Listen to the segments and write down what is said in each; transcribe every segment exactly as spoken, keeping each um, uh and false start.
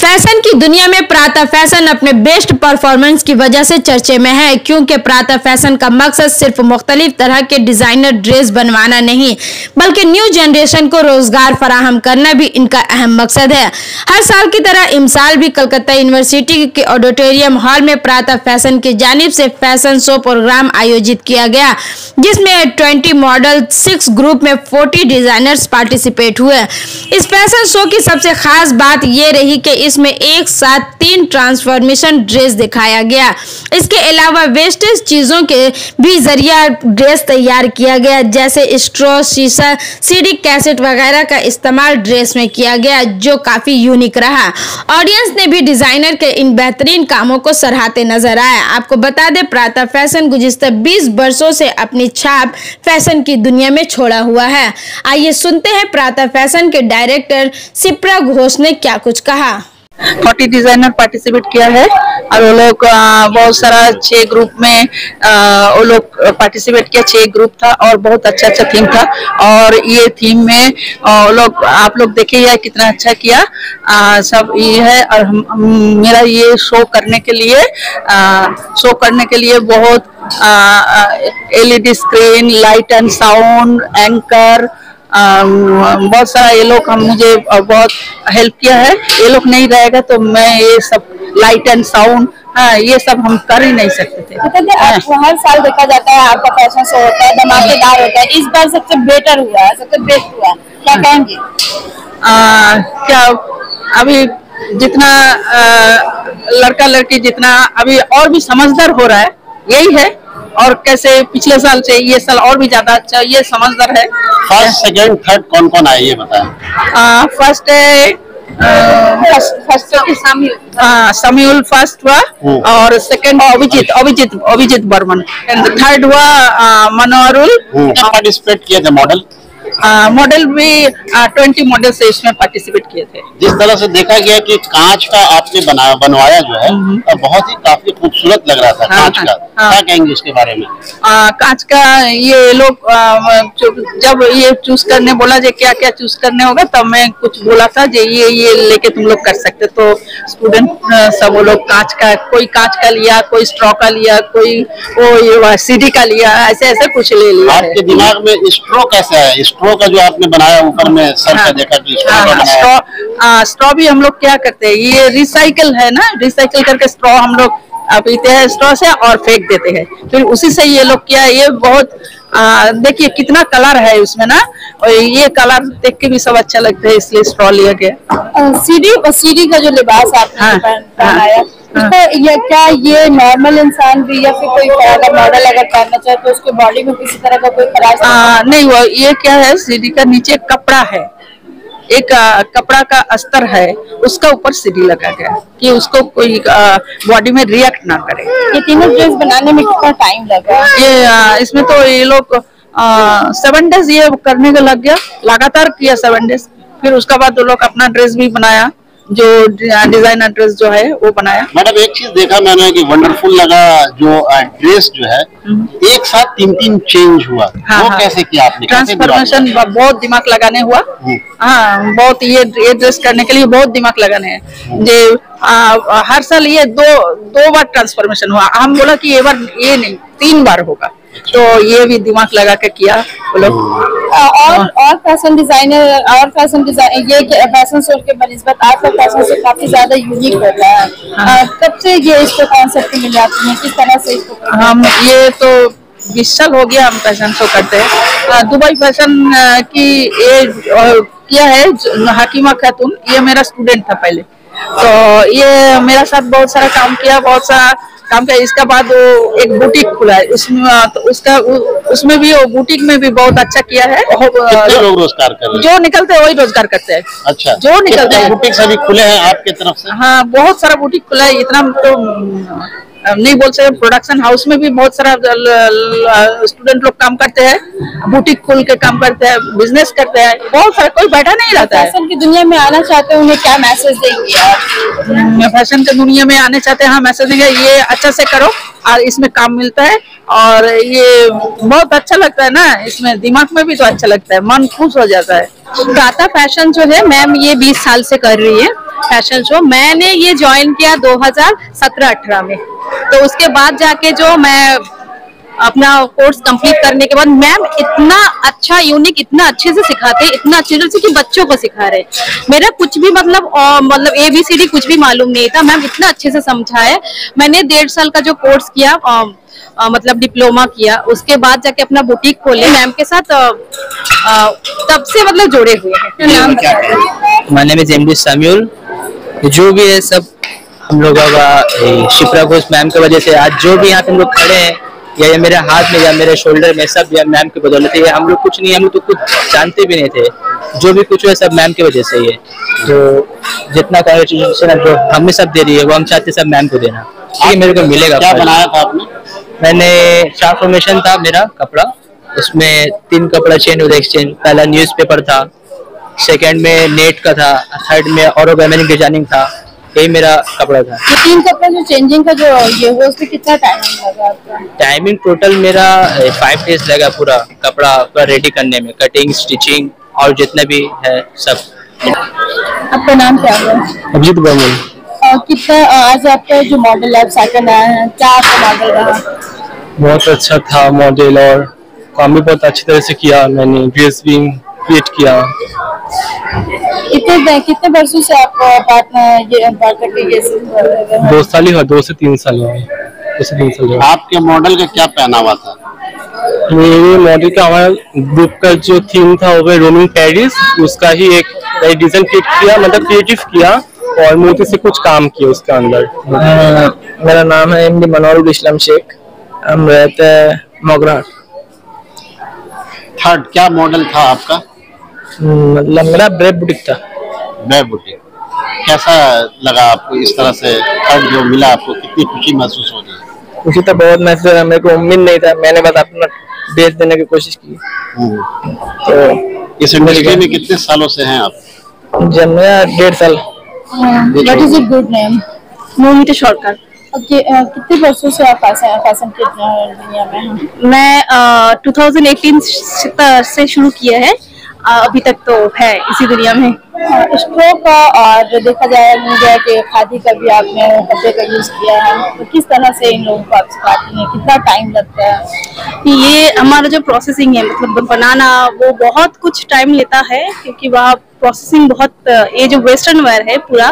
Fashion की दुनिया में प्रातः फैशन अपने बेस्ट परफॉर्मेंस की वजह से चर्चे में है, क्योंकि प्रातः फैशन का मकसद सिर्फ मुख्तलिफ तरह के डिजाइनर ड्रेस बनवाना नहीं बल्कि न्यू जनरेशन को रोजगार फराहम करना भी इनका अहम मकसद है। हर साल की तरह इस साल भी कलकत्ता यूनिवर्सिटी के ऑडिटोरियम हॉल में प्रातः फैशन की जानिब से फैशन शो प्रोग्राम आयोजित किया गया, जिसमें ट्वेंटी मॉडल सिक्स ग्रुप में फोर्टी डिजाइनर्स पार्टिसिपेट हुए। इस फैशन शो की सबसे खास बात यह रही कि इसमें एक साथ तीन ट्रांसफॉर्मेशन ड्रेस दिखाया गया। इसके अलावा वेस्टेज चीजों के भी जरिया ड्रेस तैयार किया गया, जैसे स्ट्रॉ, शीशा, सीडी कैसेट वगैरह का इस्तेमाल ड्रेस में किया गया, जो काफी यूनिक रहा। ऑडियंस ने भी डिजाइनर के इन बेहतरीन कामों को सराहते नजर आए। आपको बता दें, प्रातः फैशन गुज़िश्ता बीस वर्षों से अपनी छाप फैशन की दुनिया में छोड़ा हुआ है। आइए सुनते हैं प्रातः फैशन के डायरेक्टर शिप्रा घोष ने क्या कुछ कहा। फोर्टी डिजाइनर पार्टिसिपेट किया है और वो लोग बहुत सारा छह ग्रुप में वो लोग पार्टिसिपेट किया। छह ग्रुप था और बहुत अच्छा अच्छा थीम था, और ये थीम में वो लोग आप लोग देखिए कितना अच्छा किया। आ, सब ये है, और हम, हम मेरा ये शो करने के लिए आ, शो करने के लिए बहुत LED screen, light and sound, anchor, Um, बहुत सारा ये लोग हम मुझे बहुत हेल्प किया है। ये लोग नहीं रहेगा तो मैं ये सब लाइट एंड साउंड, हाँ, ये सब हम कर ही नहीं सकते थे। तो आपको हर साल देखा जाता है आपका फैशन शो होता है, धमाकेदार होता है, इस बार सबसे बेटर हुआ है, सबसे बेस्ट हुआ है, क्या कहेंगे? आ, क्या अभी जितना आ, लड़का लड़की जितना अभी और भी समझदार हो रहा है, यही है। और कैसे पिछले साल से ये साल और भी ज्यादा अच्छा ये समझदार है। फर्स्ट, सेकंड, थर्ड कौन कौन आए ये बताएं। फर्स्ट है फर्स्ट समीउल फर्स्ट हुआ, और second Abhijit Abhijit Abhijit Barman, and third हुआ मनोहरुल। पार्टिसिपेट किए थे मॉडल मॉडल भी ट्वेंटी मॉडल से इसमें पार्टिसिपेट किए थे। जिस तरह से देखा गया कि कांच का आपने बना बनवाया जो है तो बहुत ही काफी खूबसूरत लग रहा था। हाँ, कांच का हाँ, क्या कहेंगे इसके बारे में? आ, कांच का ये लोग जब ये चूज करने बोला जे क्या क्या चूज करने होगा, तब मैं कुछ बोला था जे ये ये लेके तुम लोग कर सकते। तो स्टूडेंट सब वो लोग कांच का, कोई कांच का लिया, कोई स्ट्रॉ का लिया, कोई वो सीडी का लिया, ऐसे ऐसे कुछ ले लिया। आपके दिमाग में स्ट्रॉ कैसे है? स्ट्रॉ का जो आपने बनाया ऊपर में सर पे देखा कि स्ट्रॉ स्ट्रॉ भी हम लोग क्या करते हैं, ये रिसाइकल है ना, रिसाइकल करके स्ट्रॉ हम लोग पीते हैं स्ट्रॉ से और फेंक देते हैं, फिर उसी से ये लोग क्या है, ये बहुत देखिए कितना कलर है उसमें ना, और ये कलर देख के भी सब अच्छा लगता है, इसलिए स्ट्रॉ लिया गया। सीडी सीडी का जो लिबास आपने पहनाया, तो ये क्या ये नॉर्मल इंसान भी या फिर कोई अगर मॉडल अगर पहनना चाहे तो उसके बॉडी में किसी तरह का कोई खराश नहीं हुआ? ये क्या है, सीडी का नीचे कपड़ा है, एक आ, कपड़ा का अस्तर है, उसका ऊपर सीडी लगा गया कि उसको कोई बॉडी में रिएक्ट ना करे। ये तीनों ड्रेस बनाने में कितना टाइम लगा? ये आ, इसमें तो ये लोग सेवन डेज ये करने का लग गया, लगातार किया सेवन डेज। फिर उसके बाद वो लोग अपना ड्रेस भी बनाया, जो डिजाइनर ड्रेस जो है वो बनाया। मैडम एक चीज देखा मैंने कि वंडरफुल लगा, जो ड्रेस जो है एक साथ तीन तीन चेंज हुआ। हाँ, वो हाँ, कैसे किया आपने? ट्रांसफॉर्मेशन बहुत दिमाग लगाने हुआ। हाँ, बहुत ये ये ड्रेस करने के लिए बहुत दिमाग लगाने हैं। जो हर साल ये दो दो बार ट्रांसफॉर्मेशन हुआ, हम बोला कि ये बार ये नहीं तीन बार होगा, तो ये भी दिमाग लगा के किया वो लोग। और और फैशन डिजाइनर और फैशन डिजाइन ये फैशन शो के बनिस्बत आपका फैशन शो काफी ज्यादा यूनिक होता है। हाँ। कब से ये इसको कॉन्सेप्ट मिले आपने, किस तरह से इसको? हम ये तो बीस साल हो गया हम फैशन शो करते हैं। दुबई फैशन की ये किया है हकीमा खातून, ये मेरा स्टूडेंट था पहले, तो ये मेरा साथ बहुत सारा काम किया, बहुत सारा काम किया। इसके बाद वो एक बुटीक खुला है, उसमें तो उसका उसमें भी वो बुटीक में भी बहुत अच्छा किया है। कितने लोग रोजगार कर रहे हैं? जो निकलते हैं वही रोजगार करते हैं। अच्छा, जो निकलते हैं बुटीक सभी खुले हैं आपके तरफ से? हाँ, बहुत सारा बुटीक खुला है, इतना तो नहीं बोल सकते। प्रोडक्शन हाउस में भी बहुत सारा स्टूडेंट लोग काम करते हैं, बुटीक खोल के काम करते हैं, बिजनेस करते हैं, बहुत सारा, कोई बैठा नहीं रहता है। फैशन की दुनिया में आना चाहते हैं, उन्हें क्या मैसेज देंगे आप? फैशन की दुनिया में आने चाहते हैं, हाँ मैसेज देंगे, ये अच्छा से करो और इसमें काम मिलता है, और ये बहुत अच्छा लगता है ना, इसमें दिमाग में भी तो अच्छा लगता है, मन खुश हो जाता है। प्रातः फैशन जो है मैम ये बीस साल से कर रही है फैशन शो। मैंने ये ज्वाइन किया दो हज़ार सत्रह अठारह में, तो उसके बाद जाके जो मैं अपना कोर्स कंप्लीट करने के बाद मैम इतना अच्छा यूनिक, इतना अच्छे से सिखाते हैं, इतना अच्छे से कि बच्चों को सिखा रहे। मेरा कुछ भी मतलब आ, मतलब ए बी सी डी कुछ भी मालूम नहीं था, मैम इतना अच्छे से समझाया। मैंने डेढ़ साल का जो कोर्स किया, आ, आ, मतलब डिप्लोमा किया, उसके बाद जाके अपना बुटीक खोले मैम के साथ। आ, आ, तब से मतलब जुड़े हुए हैं। नाम क्या है? My name is MD Samuel. जो भी है सब हम लोगों का शिप्रा घोष मैम की वजह से आज जो भी यहाँ पे हम लोग खड़े हैं, या ये मेरे हाथ में या मेरे शोल्डर में, सब या मैम की बदौलत है। हम लोग कुछ नहीं, हम लोग तो कुछ जानते भी नहीं थे। जो भी कुछ है सब मैम की वजह से ही है। तो जितना कॉन्ग्रेचुलेशन जो हमें सब दे रही है वो हम चाहते सब मैम को देना, ये मेरे को मिलेगा। क्या बनाया था आपने? मैंने ट्रांसफॉर्मेशन था मेरा कपड़ा, उसमें तीन कपड़ा चेंज और एक्सचेंज। पहला न्यूज़पेपर था, सेकंड में नेट का था, थर्ड में ऑर्गेनिक डिजाइनिंग था। यही मेरा कपड़ा था। ये तीन कपड़ा जो चेंजिंग का जो ये वो उसमें कितना टाइमिंग लगा आपका? टाइमिंग टोटल मेरा फाइव डेज लगा पूरा कपड़ा पूरा रेडी करने में, कटिंग, स्टिचिंग और जितना भी है सब। आपका नाम क्या है? अभिजीत बर्मन। और कितना आज आपका जो मॉडल है सेकंड आया है, क्या आपका मॉडल रहा? बहुत अच्छा था मॉडल और काम भी बहुत अच्छी तरह से किया। मैंने ड्रेस भी क्रिएट किया। कितने कितने वर्षों से आप पार्टनर ये पार्टनर के ये दो साल ही हुआ, दो से तीन साल हुआ, दो से तीन साल हुआ। आपके मॉडल का क्या पहनावा था? मेरे मॉडल का हमारा ग्रुप का जो थीम था वो रोमिंग पेरिस, उसका ही एक डिजाइन क्रिएट किया, मतलब क्रिएटिव किया और मोती से कुछ काम किया उसके अंदर। मेरा नाम है एमडी मनोरुल इस्लाम शेख, हम रहते हैं मोगरा। थर्ड क्या मॉडल था आपका? मतलब मेरा ब्रेव बुटीक था। ब्रेव बुटीक कैसा लगा आपको? इस तरह से थर्ड जो मिला आपको, कितनी खुशी महसूस हो रही है? खुशी तो बहुत महसूस हो रहा है, मेरे को उम्मीद नहीं था। मैंने बस अपना बेच देने की कोशिश की। तो इस इंडस्ट्री में कितने सालों से हैं आप? जब मेरा डेढ़ साल। What is a good name? Mohit shortcut. Okay, कितने वर्षों से आप फैशन फैशन के दुनिया में हैं? मैं uh, दो हज़ार अठारह से शुरू किया है, uh, अभी तक तो है इसी दुनिया में। स्ट्रो का और देखा जाए मीडिया के खादी का भी आपने कपड़े का यूज किया है, तो किस तरह से इन लोगों को आप सिखाती हैं? कितना टाइम लगता है? ये हमारा जो प्रोसेसिंग है, मतलब बनाना, वो बहुत कुछ टाइम लेता है, क्योंकि वहाँ प्रोसेसिंग बहुत, ये जो वेस्टर्न वेयर है पूरा,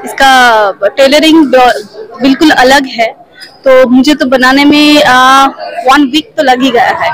इसका टेलरिंग बिल्कुल अलग है। तो मुझे तो बनाने में आ, वन वीक तो लग ही गया है।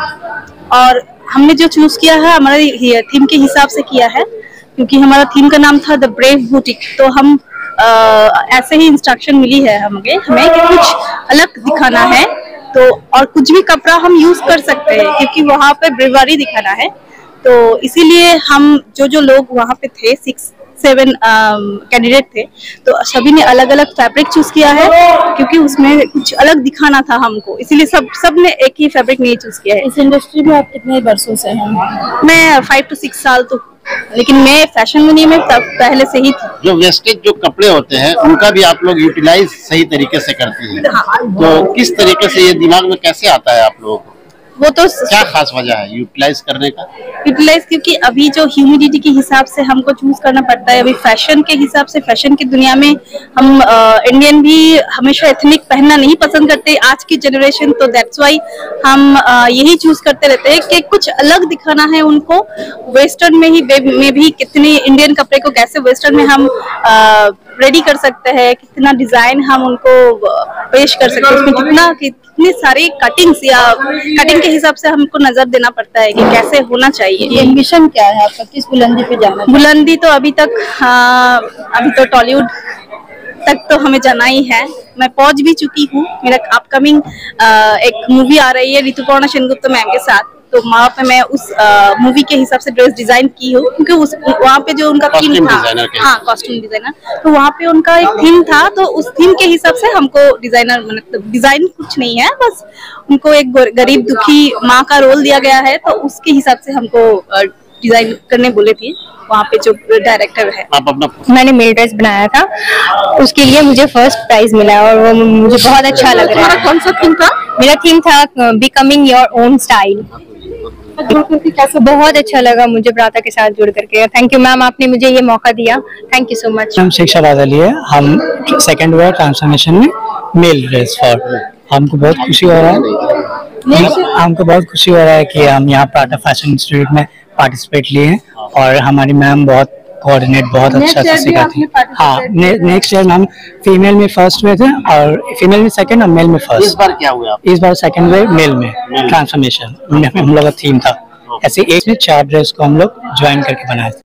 और हमने जो चूज किया है हमारे थीम के हिसाब से किया है, क्योंकि हमारा थीम का नाम था द ब्रेव बुटीक। तो हम आ, ऐसे ही इंस्ट्रक्शन मिली है हमें हमें कि कुछ अलग दिखाना है, तो और कुछ भी कपड़ा हम यूज कर सकते हैं, क्योंकि वहाँ पे ब्रेवरी दिखाना है। तो इसीलिए हम जो जो लोग वहाँ पे थे, सिक्स सेवन कैंडिडेट थे, तो सभी ने अलग अलग फैब्रिक चूज किया है, क्योंकि उसमें कुछ अलग दिखाना था हमको। इसीलिए सब सब ने एक ही फैब्रिक नहीं चूज किया है। इस इंडस्ट्री में आप कितने वर्षों से हैं? मैं फाइव टू सिक्स साल तो, लेकिन मैं फैशन दुनिया में तब पहले से ही थी। जो वेस्टेज जो कपड़े होते हैं उनका भी आप लोग यूटिलाइज सही तरीके से करते हैं, तो किस तरीके से ये दिमाग में कैसे आता है आप लोगों को? वो तो क्या खास वजह है यूटिलाइज करने का? यूटिलाइज क्योंकि अभी जो ह्यूमिडिटी के हिसाब से हमको चूज करना पड़ता है। अभी फैशन के हिसाब से, फैशन की दुनिया में हम आ, इंडियन भी हमेशा एथनिक पहनना नहीं पसंद करते आज की जनरेशन, तो दैट्स वाई हम आ, यही चूज करते रहते हैं कि कुछ अलग दिखाना है उनको। वेस्टर्न में ही में भी कितने इंडियन कपड़े को कैसे वेस्टर्न में हम रेडी कर सकते हैं, कितना डिजाइन हम उनको पेश कर सकते हैं, उसमें कितना कितनी सारी कटिंग्स या कटिंग के हिसाब से हमको नजर देना पड़ता है कि कैसे होना चाहिए। एम्बिशन क्या है आपका, किस बुलंदी पे जाना है? बुलंदी तो अभी तक हाँ, अभी तो टॉलीवुड तक तो हमें जाना ही है। मैं पहुंच भी चुकी हूँ। मेरा अपकमिंग एक मूवी आ रही है ऋतुपर्णा सेनगुप्ता मैम के साथ, तो वहाँ पे मैं उस मूवी के हिसाब से ड्रेस डिजाइन की हूँ, क्योंकि उस वहाँ पे जो उनका थीम था, हाँ कॉस्ट्यूम डिजाइनर, तो वहाँ पे उनका एक थीम था, तो उस थीम के हिसाब से हमको डिजाइनर, मतलब डिजाइन कुछ नहीं है, बस उनको एक गरीब दुखी माँ का रोल दिया गया है, तो उसके हिसाब से हमको डिजाइन करने बोले थे वहाँ पे जो डायरेक्टर है। आप अपना मैंने मेल ड्रेस बनाया था, उसके लिए मुझे फर्स्ट प्राइज मिला और वो मुझे बहुत अच्छा लग रहा है। कौन सा थीम था? मेरा थीम था बिकमिंग योर ओन स्टाइल। जुड़ करके कैसा? बहुत अच्छा लगा मुझे प्राता के साथ जुड़ करके। थैंक यू मैम, आपने मुझे ये मौका दिया। Thank you so much. हम शिक्षा बादली है, हम सेकंड ईयर ट्रांसफॉर्मेशन में मेल ड्रेस फॉर, हमको बहुत खुशी हो रहा है हम, हमको बहुत खुशी हो रहा है कि हम यहाँ प्राता फैशन इंस्टीट्यूट में पार्टिसिपेट लिए हैं और हमारी मैम बहुत कोऑर्डिनेट बहुत अच्छा से सिखाती है। हाँ, नेक्स्ट ईयर हम फीमेल में फर्स्ट हुए थे और फीमेल में सेकंड और मेल में फर्स्ट। इस बार क्या हुआ? इस बार सेकंड हुए मेल में ट्रांसफॉर्मेशन, हम लोग का थीम था। ऐसे एक में चार ड्रेस को हम लोग ज्वाइन करके बनाए थे।